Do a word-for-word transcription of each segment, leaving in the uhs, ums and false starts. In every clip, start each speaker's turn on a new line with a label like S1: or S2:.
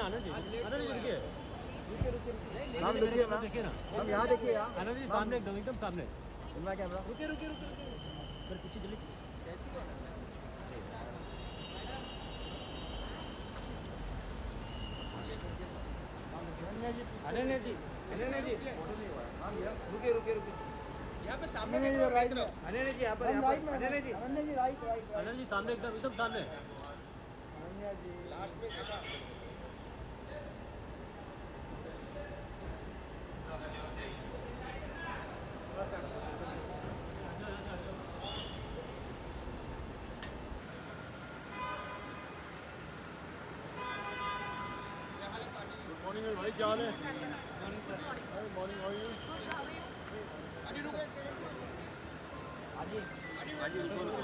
S1: आना जी, आना जी रुकिए, रुकिए रुकिए
S2: मैम रुकिए मैम,
S1: देखिए ना,
S2: मैम यहाँ देखिए यहाँ,
S1: आना जी सामने एकदम एकदम सामने,
S2: इनका कैमरा,
S1: रुकिए रुकिए रुकिए, फिर पीछे जल्दी कैसी बात है?
S2: अनन्या जी, अनन्या जी, रुकिए रुकिए रुकिए, यहाँ पे सामने नहीं है राइट में, अनन्या जी यहाँ पर यहाँ पर, अनन्या जी, अनन्या जी राइट राइट,
S1: आना जी सामने एकदम एकदम सामने,
S2: अनन्या जी लास्ट में देखा,
S3: मॉर्निंग भाई, क्या हाल है? Morning, how are you?
S2: अजी रुके, अजी अजी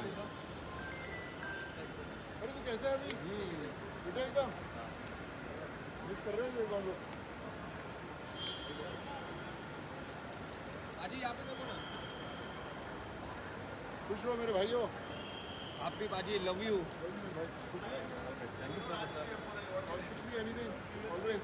S3: अरे तू कैसा है अभी? बेटा एकदम मिस कर रहे हैं ये कौन लोग?
S2: अजी यहाँ पे देखो ना,
S3: खुश रहो मेरे भाइयों।
S2: आप भी बाजी, love you.
S3: Thank you sir. और कुछ भी, एनीथिंग, ऑलवेज।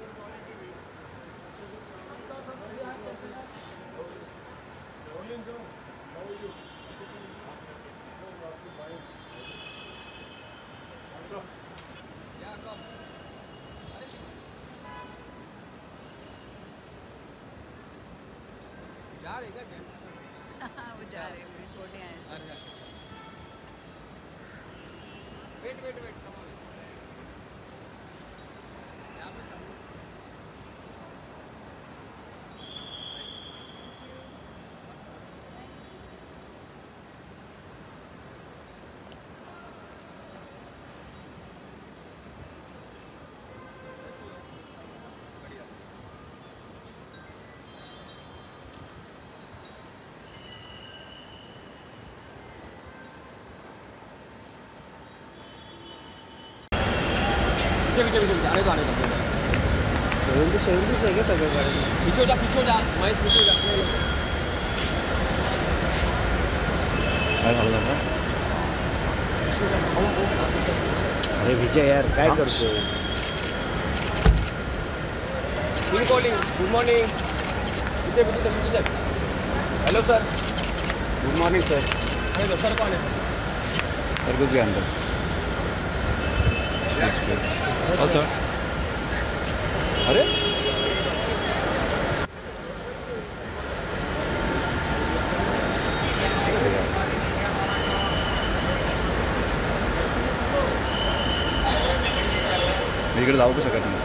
S2: जा रहे क्या जेंट्स?
S4: वो जा रहे हैं, छोटे हैं ऐसे।
S2: अच्छा, wait wait wait, come on, यहाँ पे सब पीछे पीछे पीछे जाने दो, आने दो,
S5: सेवेंटी सेवेंटी से क्या सब गाड़ी
S2: पीछे जा पीछे जा, महेश पीछे जा।
S5: अरे विजय यार काय करतो?
S2: गुड मॉर्निंग, गुड मॉर्निंग, पीछे पीछे चल, पीछे चल। Hello sir,
S5: good morning sir.
S2: Hello sir, कौन है?
S5: सर कुछ के अंदर और सर, अरे मी इकडे जाऊ शकत नाही.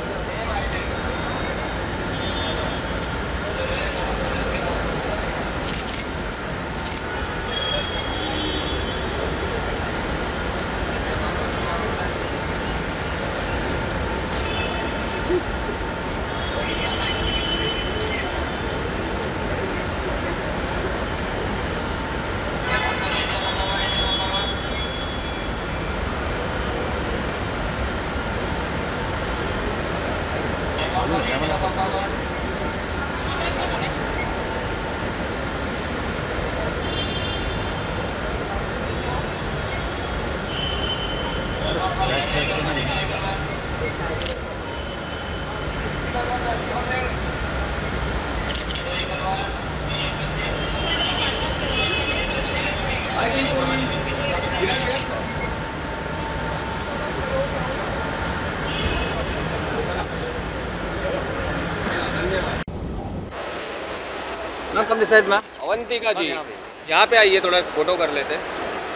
S2: Ma'am come decide ma'am. Avantika ji यहाँ पे आइए, थोड़ा फोटो कर लेते हैं।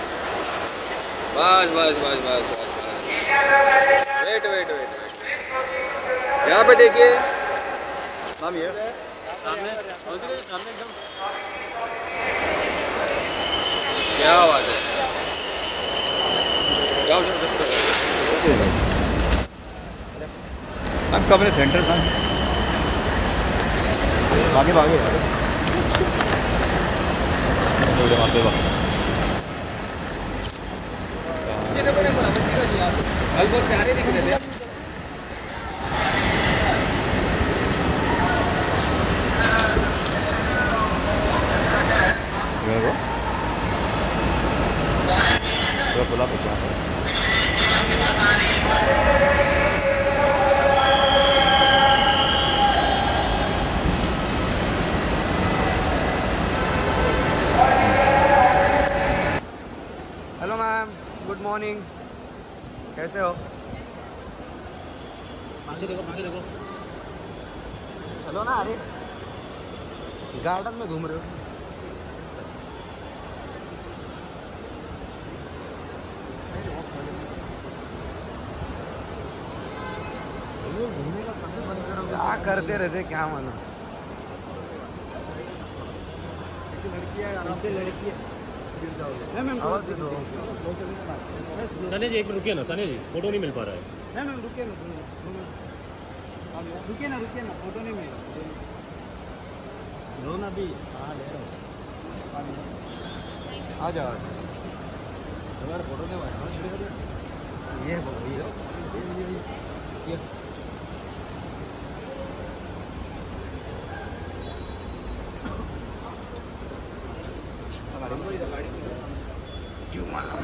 S2: बस बस बस बस बस बस वेट वेट वेट वेट यहाँ पे देखिए मैम, ये
S1: सामने सामने एकदम
S2: क्या बात है। जाओ जाओ
S5: मैम कब सेंटर मैम भागे भागे थोड़े वहाँ पे
S2: बहुत प्यारे दिख रहे थे।
S5: थोड़ा बुला पूछा
S2: हेलो मैम, गुड मॉर्निंग, कैसे हो?
S1: पीछे देखो पीछे देखो
S2: चलो ना, अरे गार्डन में घूम रहे हो। घूमने का कभी बंद करोगे? क्या करते रहते, क्या मानो। लड़की है, आराम से लड़की है, गिर जाओगे। मैम आवाज दे दो।
S1: तने जी एक मिनट रुकिए ना, तने जी फोटो नहीं मिल पा रहा है।
S2: मैम मैम रुकिए ना, रुकिए ना, रुकिए ना, फोटो नहीं मिल रहा। लो ना भी। हाँ ले रहा हूँ, आ जाओ। हमारा फोटो नहीं आया। ये ये ये क्यों मालूम?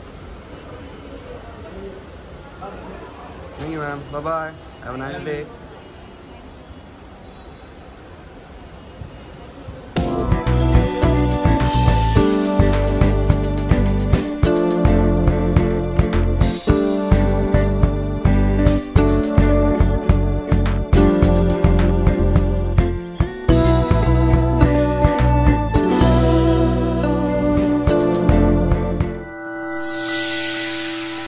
S2: Thank you, ma'am. Bye bye. Have a nice day.